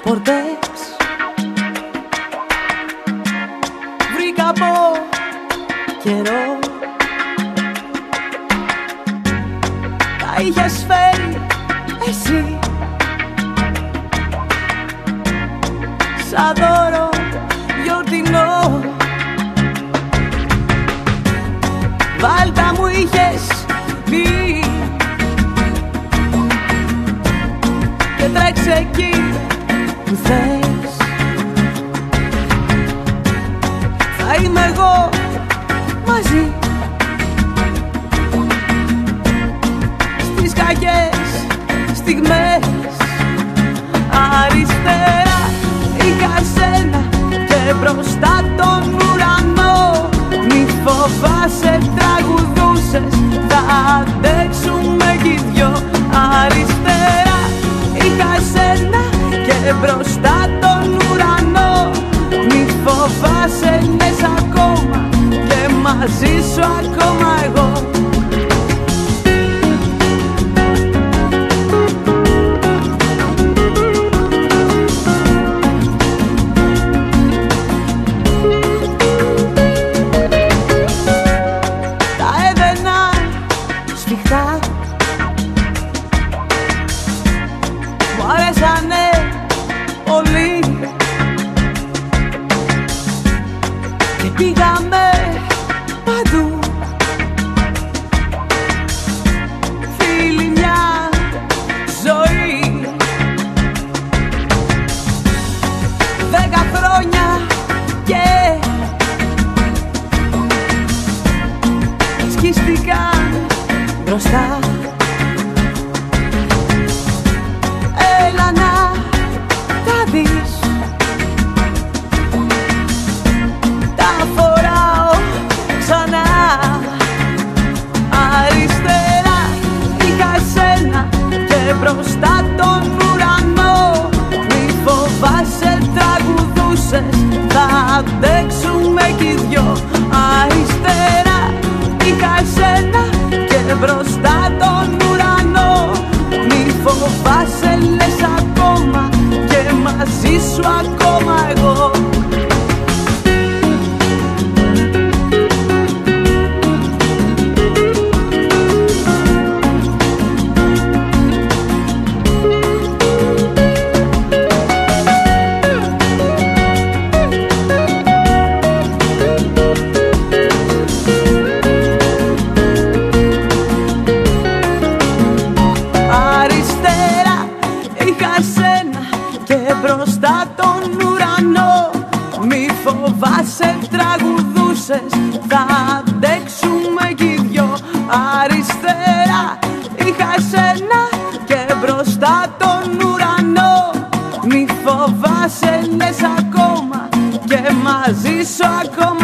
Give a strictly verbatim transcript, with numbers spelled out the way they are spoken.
πορτές βρήκα από καιρό. Τα είχες φέρει εσύ σαν δώρο γιορτινό. Βάλτα μου είχες πει και τρέξε εκεί που θες. Θα είμαι εγώ μαζί στις κακές στιγμές. Αριστερά είχα σένα και μπροστά τον ουρανό. Μη φοβάσαι, τραγουδούσες, θα αντέξουμε κι οι δυο. Αριστερά είχα σένα και μπροστά τον ουρανό. Μη φοβάσαι, λες ακόμα και μαζί σου ακόμα εγώ. Μου αρέσανε πολύ και πήγαμε παντού. Φίλοι, μια ζωή, δέκα χρόνια και σκίστηκαν μπροστά. Έλα να τα δεις, τα φοράω ξανά. Αριστερά είχα σένα και μπροστά τον ουρανό. Μη φοβάσαι, τραγουδούσες, θα αντέξουμε κι οι δυο. Αριστερά είχα σένα και μπροστά τον ουρανό. Μη φοβάσαι, λες ακόμα και μαζί σου ακόμα εγώ. Μπροστά τον ουρανό, μη φοβάσαι, τραγουδούσες, θα αντέξουμε κι οι δυο. Αριστερά είχα σένα και μπροστά τον ουρανό. Μη φοβάσαι, λες ακόμα και μαζί σου ακόμα